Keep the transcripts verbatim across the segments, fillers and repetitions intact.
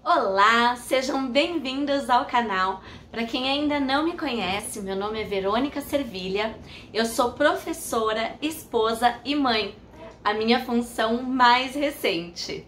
Olá, sejam bem-vindos ao canal. Para quem ainda não me conhece, meu nome é Verônica Servilha, eu sou professora, esposa e mãe, a minha função mais recente.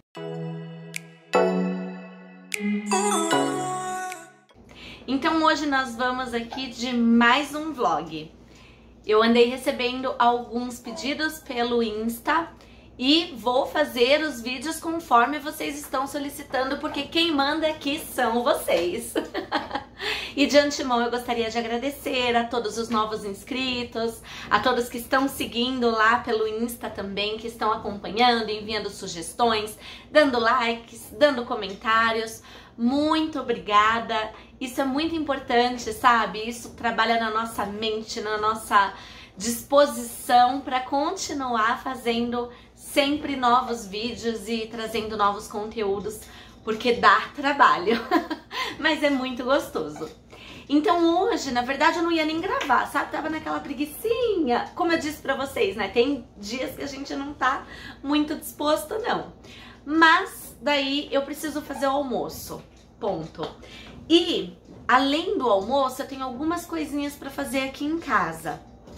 Então hoje nós vamos aqui de mais um vlog. Eu andei recebendo alguns pedidos pelo Insta e vou fazer os vídeos conforme vocês estão solicitando, porque quem manda aqui são vocês. E de antemão eu gostaria de agradecer a todos os novos inscritos, a todos que estão seguindo lá pelo Insta também, que estão acompanhando, enviando sugestões, dando likes, dando comentários. Muito obrigada, isso é muito importante, sabe? Isso trabalha na nossa mente, na nossa disposição para continuar fazendo sempre novos vídeos e trazendo novos conteúdos, porque dá trabalho, mas é muito gostoso. Então hoje, na verdade, eu não ia nem gravar, sabe? Tava naquela preguicinha, como eu disse pra vocês, né? Tem dias que a gente não tá muito disposto, não. Mas daí eu preciso fazer o almoço, ponto. E além do almoço, eu tenho algumas coisinhas pra fazer aqui em casa.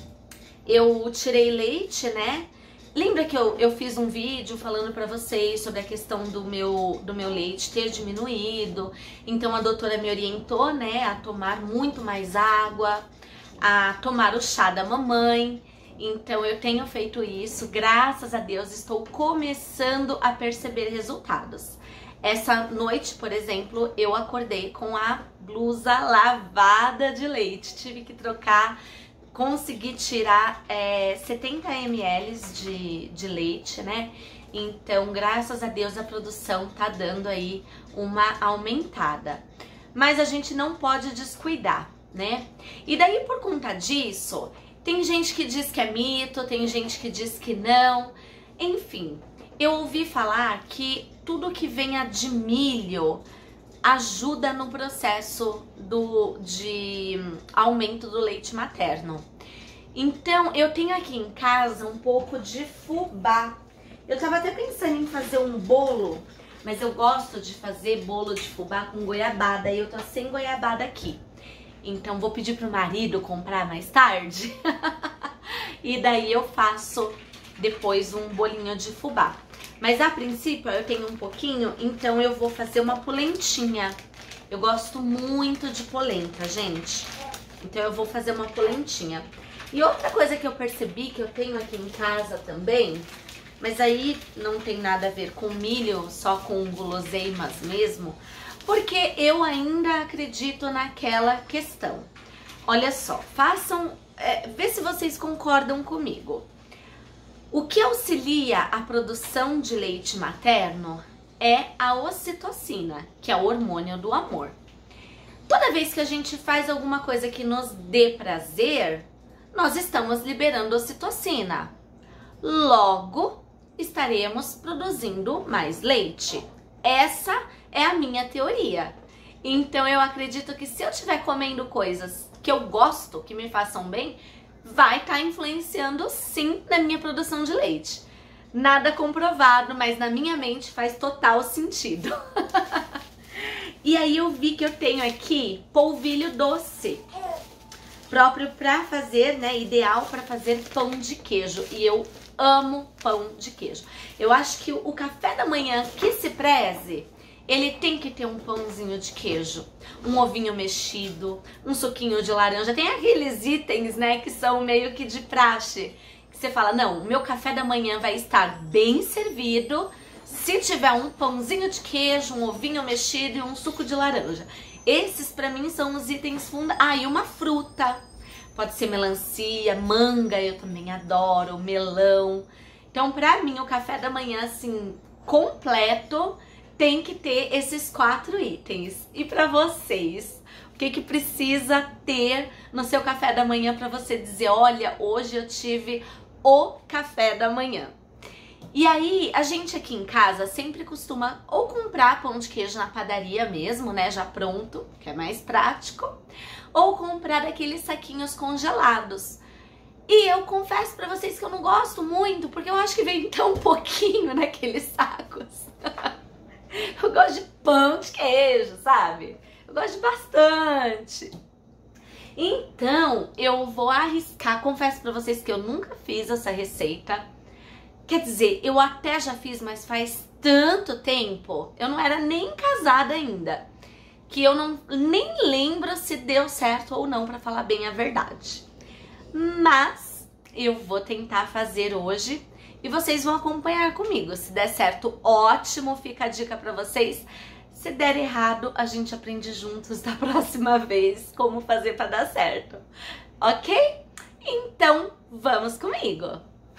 Eu tirei leite, né? Lembra que eu, eu fiz um vídeo falando pra vocês sobre a questão do meu, do meu leite ter diminuído? Então a doutora me orientou, né, a tomar muito mais água, a tomar o chá da mamãe. Então eu tenho feito isso, graças a Deus estou começando a perceber resultados. Essa noite, por exemplo, eu acordei com a blusa lavada de leite, tive que trocar. Consegui tirar é, setenta mililitros de, de leite, né? Então, graças a Deus, a produção tá dando aí uma aumentada. Mas a gente não pode descuidar, né? E daí, por conta disso, tem gente que diz que é mito, tem gente que diz que não. Enfim, eu ouvi falar que tudo que venha de milho ajuda no processo do, de aumento do leite materno. Então, eu tenho aqui em casa um pouco de fubá. Eu tava até pensando em fazer um bolo, mas eu gosto de fazer bolo de fubá com goiabada e eu tô sem goiabada aqui. Então, vou pedir pro marido comprar mais tarde e daí eu faço depois um bolinho de fubá. Mas a princípio eu tenho um pouquinho, então eu vou fazer uma polentinha. Eu gosto muito de polenta, gente. Então eu vou fazer uma polentinha. E outra coisa que eu percebi que eu tenho aqui em casa também, mas aí não tem nada a ver com milho, só com guloseimas mesmo, porque eu ainda acredito naquela questão. Olha só, façam, é, vê se vocês concordam comigo. O que auxilia a produção de leite materno é a ocitocina, que é o hormônio do amor. Toda vez que a gente faz alguma coisa que nos dê prazer, nós estamos liberando ocitocina. Logo, estaremos produzindo mais leite. Essa é a minha teoria. Então, eu acredito que se eu estiver comendo coisas que eu gosto, que me façam bem, vai estar influenciando sim na minha produção de leite. Nada comprovado, mas na minha mente faz total sentido. E aí eu vi que eu tenho aqui polvilho doce, próprio para fazer, né, ideal para fazer pão de queijo. E eu amo pão de queijo. Eu acho que o café da manhã que se preze, ele tem que ter um pãozinho de queijo, um ovinho mexido, um suquinho de laranja. Tem aqueles itens, né, que são meio que de praxe, que você fala, não, o meu café da manhã vai estar bem servido se tiver um pãozinho de queijo, um ovinho mexido e um suco de laranja. Esses pra mim são os itens fundamentais. Ah, e uma fruta. Pode ser melancia, manga, eu também adoro, melão. Então, pra mim, o café da manhã, assim, completo, tem que ter esses quatro itens. E pra vocês, o que que precisa ter no seu café da manhã pra você dizer, olha, hoje eu tive o café da manhã? E aí, a gente aqui em casa sempre costuma ou comprar pão de queijo na padaria mesmo, né, já pronto, que é mais prático, ou comprar aqueles saquinhos congelados. E eu confesso pra vocês que eu não gosto muito, porque eu acho que vem tão pouquinho naqueles sacos. Eu gosto de pão de queijo, sabe? Eu gosto de bastante. Então, eu vou arriscar. Confesso pra vocês que eu nunca fiz essa receita. Quer dizer, eu até já fiz, mas faz tanto tempo. Eu não era nem casada ainda. Que eu não nem lembro se deu certo ou não, pra falar bem a verdade. Mas eu vou tentar fazer hoje e vocês vão acompanhar comigo. Se der certo, ótimo, fica a dica pra vocês. Se der errado, a gente aprende juntos da próxima vez como fazer pra dar certo, ok? Então, vamos comigo!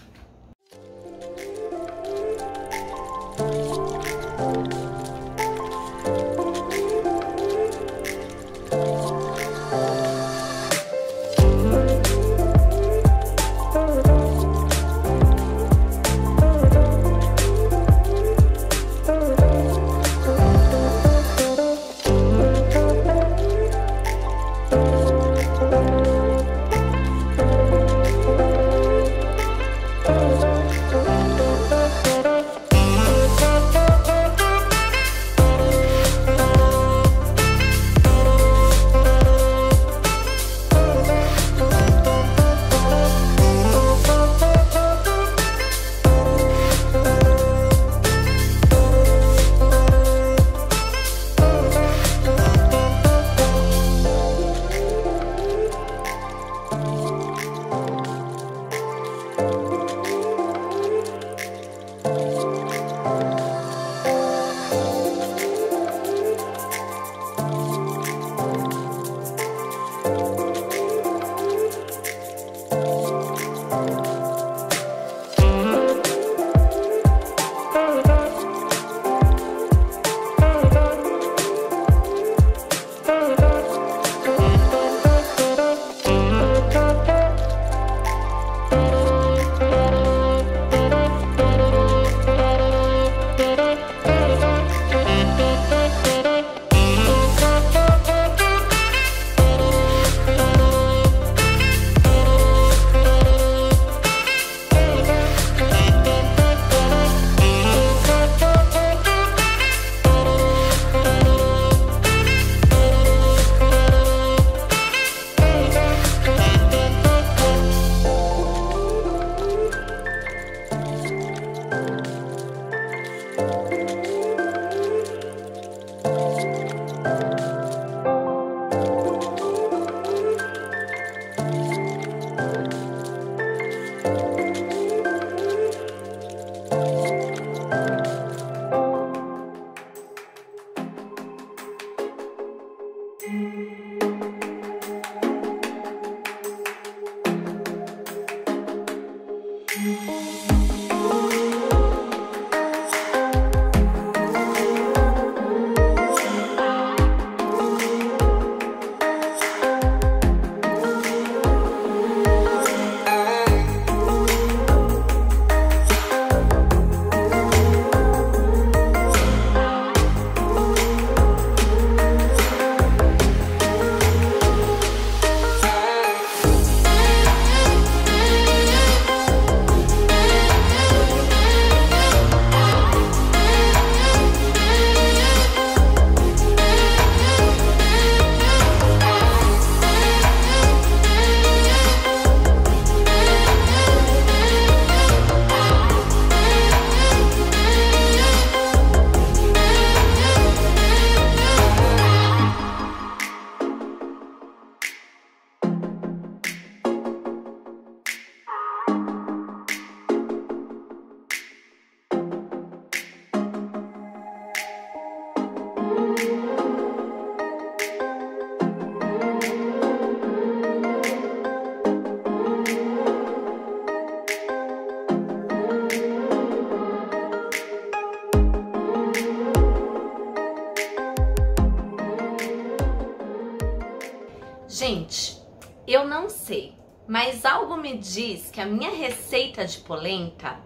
Gente, eu não sei, mas algo me diz que a minha receita de polenta,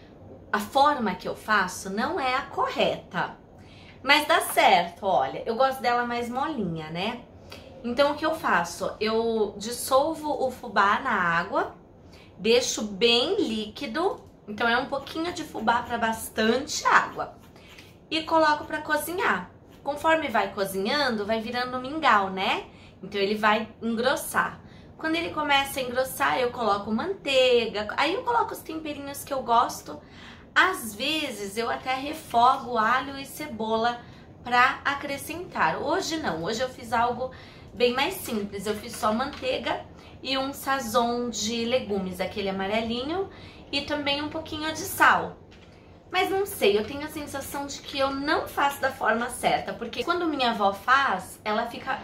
a forma que eu faço não é a correta. Mas dá certo, olha, eu gosto dela mais molinha, né? Então o que eu faço? Eu dissolvo o fubá na água, deixo bem líquido, então é um pouquinho de fubá para bastante água. e coloco pra cozinhar. Conforme vai cozinhando, vai virando mingau, né? Então ele vai engrossar. Quando ele começa a engrossar, eu coloco manteiga, aí eu coloco os temperinhos que eu gosto. Às vezes eu até refogo alho e cebola pra acrescentar. Hoje não, hoje eu fiz algo bem mais simples. Eu fiz só manteiga e um sazon de legumes, aquele amarelinho, e também um pouquinho de sal. Mas não sei, eu tenho a sensação de que eu não faço da forma certa, porque quando minha avó faz, ela fica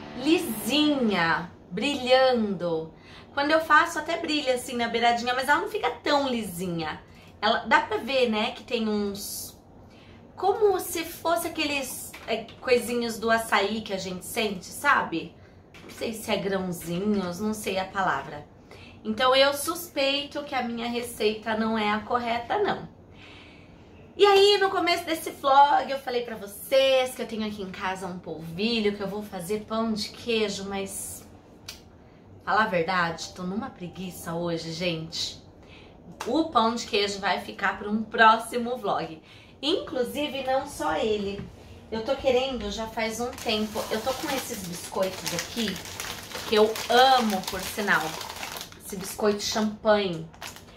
lisinha, brilhando. Quando eu faço, até brilha assim na beiradinha, mas ela não fica tão lisinha. Ela, dá pra ver, né, que tem uns... como se fosse aqueles é, coisinhos do açaí que a gente sente, sabe? Não sei se é grãozinhos, não sei a palavra. Então eu suspeito que a minha receita não é a correta, não. E aí, no começo desse vlog, eu falei pra vocês que eu tenho aqui em casa um polvilho, que eu vou fazer pão de queijo, mas... falar a verdade, tô numa preguiça hoje, gente. O pão de queijo vai ficar para um próximo vlog. Inclusive, não só ele. Eu tô querendo, já faz um tempo, eu tô com esses biscoitos aqui, que eu amo, por sinal. Esse biscoito champanhe.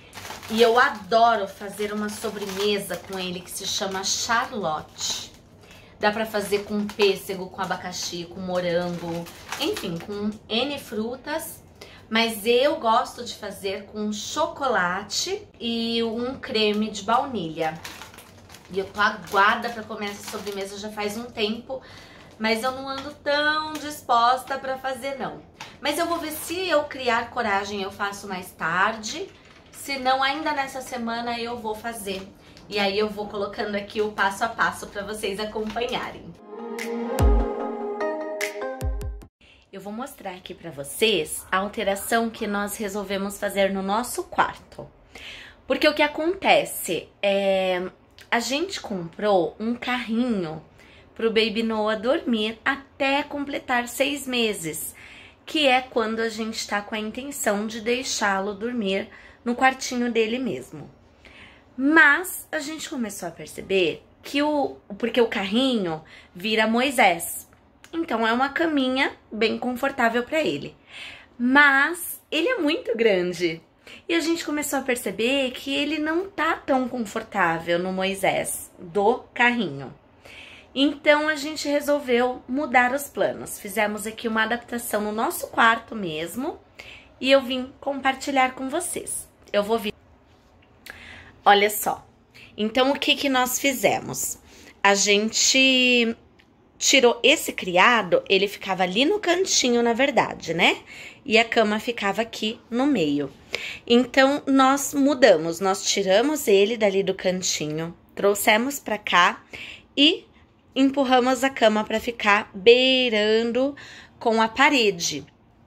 E eu adoro fazer uma sobremesa com ele que se chama Charlotte. Dá pra fazer com pêssego, com abacaxi, com morango, enfim, com N frutas. Mas eu gosto de fazer com chocolate e um creme de baunilha. E eu tô aguada pra comer essa sobremesa já faz um tempo, mas eu não ando tão disposta pra fazer não. Mas eu vou ver se eu criar coragem, eu faço mais tarde. Se não, ainda nessa semana eu vou fazer. E aí eu vou colocando aqui o passo a passo pra vocês acompanharem. Eu vou mostrar aqui pra vocês a alteração que nós resolvemos fazer no nosso quarto. Porque o que acontece é... a gente comprou um carrinho pro Baby Noah dormir até completar seis meses. Que é quando a gente tá com a intenção de deixá-lo dormir no quartinho dele mesmo. Mas a gente começou a perceber que o... porque o carrinho vira Moisés. Então é uma caminha bem confortável para ele. Mas ele é muito grande. E a gente começou a perceber que ele não tá tão confortável no Moisés do carrinho. Então a gente resolveu mudar os planos. Fizemos aqui uma adaptação no nosso quarto mesmo. E eu vim compartilhar com vocês. Eu vou vir. Olha só. Então o que que nós fizemos? A gente... tirou esse criado, ele ficava ali no cantinho, na verdade, né? E a cama ficava aqui no meio. Então, nós mudamos, nós tiramos ele dali do cantinho, trouxemos pra cá e empurramos a cama pra ficar beirando com a parede.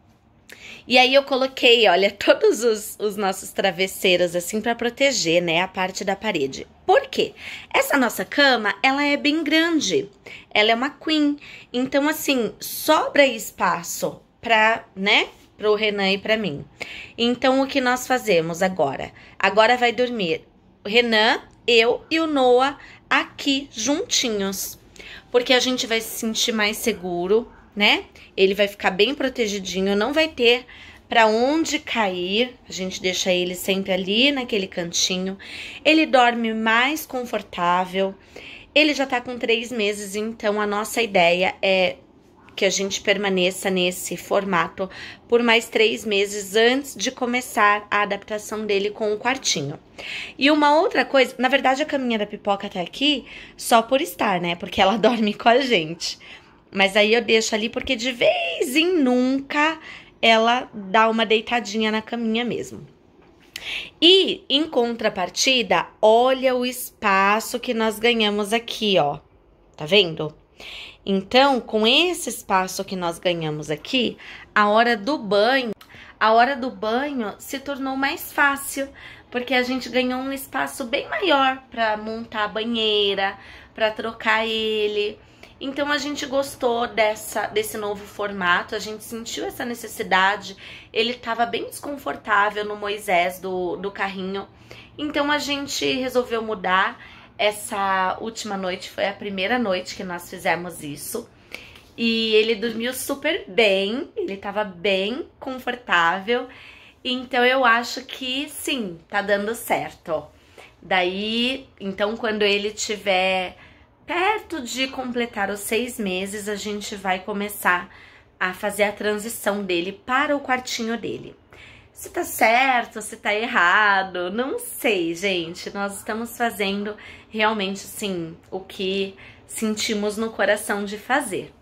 E aí eu coloquei, olha, todos os, os nossos travesseiros assim pra proteger, né, a parte da parede. Por quê? Essa nossa cama, ela é bem grande, ela é uma queen, então assim, sobra espaço pra, né, pro Renan e pra mim. Então o que nós fazemos agora? Agora vai dormir o Renan, eu e o Noah aqui juntinhos, porque a gente vai se sentir mais seguro, né? Ele vai ficar bem protegidinho, não vai ter pra onde cair. A gente deixa ele sempre ali naquele cantinho. Ele dorme mais confortável. Ele já tá com três meses, então a nossa ideia é que a gente permaneça nesse formato por mais três meses antes de começar a adaptação dele com o quartinho. E uma outra coisa, na verdade a caminha da Pipoca tá aqui só por estar, né? Porque ela dorme com a gente. Mas aí eu deixo ali porque de vez em nunca ela dá uma deitadinha na caminha mesmo. E em contrapartida, olha o espaço que nós ganhamos aqui, ó. Tá vendo? Então, com esse espaço que nós ganhamos aqui, a hora do banho, a hora do banho se tornou mais fácil, porque a gente ganhou um espaço bem maior para montar a banheira, para trocar ele. Então a gente gostou dessa, desse novo formato, a gente sentiu essa necessidade, ele estava bem desconfortável no Moisés do, do carrinho, então a gente resolveu mudar. essa última noite foi a primeira noite que nós fizemos isso. E ele dormiu super bem, ele tava bem confortável. Então eu acho que sim, tá dando certo. Daí, então quando ele tiver perto de completar os seis meses, a gente vai começar a fazer a transição dele para o quartinho dele. Se tá certo, se tá errado, não sei, gente. Nós estamos fazendo realmente, sim, o que sentimos no coração de fazer.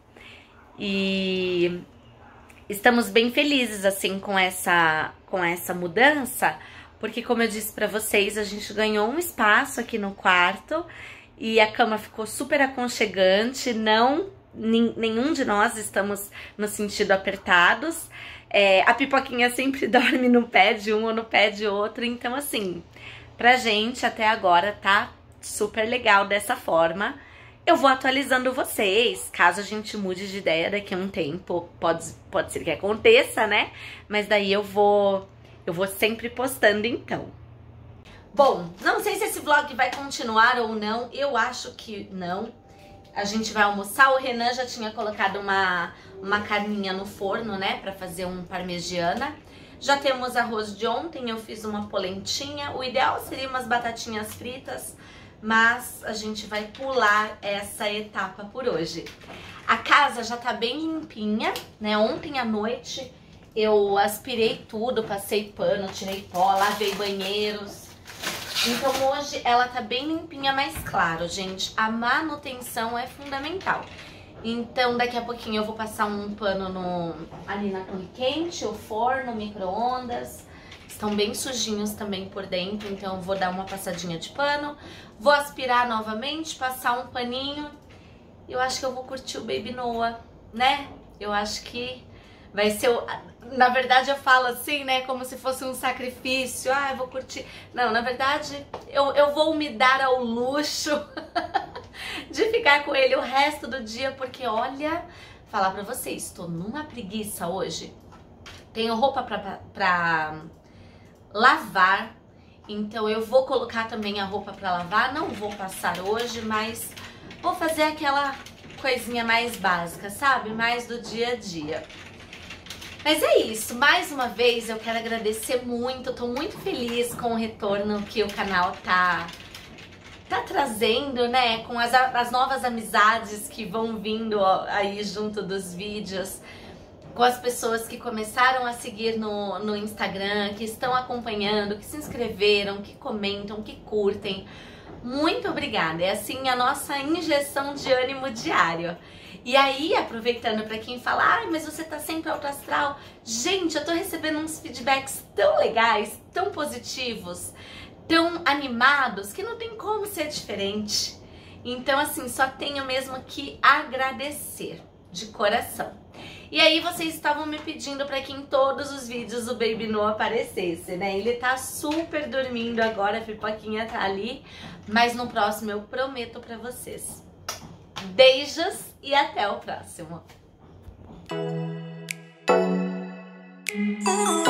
E estamos bem felizes, assim, com essa, com essa mudança, porque, como eu disse pra vocês, a gente ganhou um espaço aqui no quarto e a cama ficou super aconchegante, não, nenhum de nós estamos no sentido apertados. É, a Pipoquinha sempre dorme no pé de um ou no pé de outro, então, assim, pra gente até agora tá super legal dessa forma. Eu vou atualizando vocês, caso a gente mude de ideia daqui a um tempo, pode, pode ser que aconteça, né? Mas daí eu vou, eu vou sempre postando então. Bom, não sei se esse vlog vai continuar ou não, eu acho que não. A gente vai almoçar, o Renan já tinha colocado uma, uma carninha no forno, né, pra fazer um parmegiana. Já temos arroz de ontem, eu fiz uma polentinha, o ideal seria umas batatinhas fritas, mas a gente vai pular essa etapa por hoje. A casa já tá bem limpinha, né? Ontem à noite eu aspirei tudo, passei pano, tirei pó, lavei banheiros. Então hoje ela tá bem limpinha, mas claro, gente, a manutenção é fundamental. Então daqui a pouquinho eu vou passar um pano no, ali na torre quente, o forno, micro-ondas. Estão bem sujinhos também por dentro, então eu vou dar uma passadinha de pano. Vou aspirar novamente, passar um paninho. Eu acho que eu vou curtir o Baby Noah, né? Eu acho que vai ser... O... Na verdade eu falo assim, né? Como se fosse um sacrifício. Ah, eu vou curtir... Não, na verdade eu, eu vou me dar ao luxo de ficar com ele o resto do dia. Porque olha, falar pra vocês, tô numa preguiça hoje. Tenho roupa pra... pra... lavar, então eu vou colocar também a roupa pra lavar, não vou passar hoje, mas vou fazer aquela coisinha mais básica, sabe? Mais do dia a dia. Mas é isso, mais uma vez eu quero agradecer muito, tô muito feliz com o retorno que o canal tá, tá trazendo, né? Com as, as novas amizades que vão vindo aí junto dos vídeos, com as pessoas que começaram a seguir no, no Instagram, que estão acompanhando, que se inscreveram, que comentam, que curtem. Muito obrigada, é assim a nossa injeção de ânimo diário. E aí, aproveitando para quem fala, ai, mas você tá sempre alto astral. Gente, eu tô recebendo uns feedbacks tão legais, tão positivos, tão animados, que não tem como ser diferente. Então, assim, só tenho mesmo que agradecer de coração. E aí vocês estavam me pedindo para que em todos os vídeos o Baby Noah aparecesse, né? Ele tá super dormindo agora, a Pipoquinha tá ali, mas no próximo eu prometo para vocês. Beijos e até o próximo.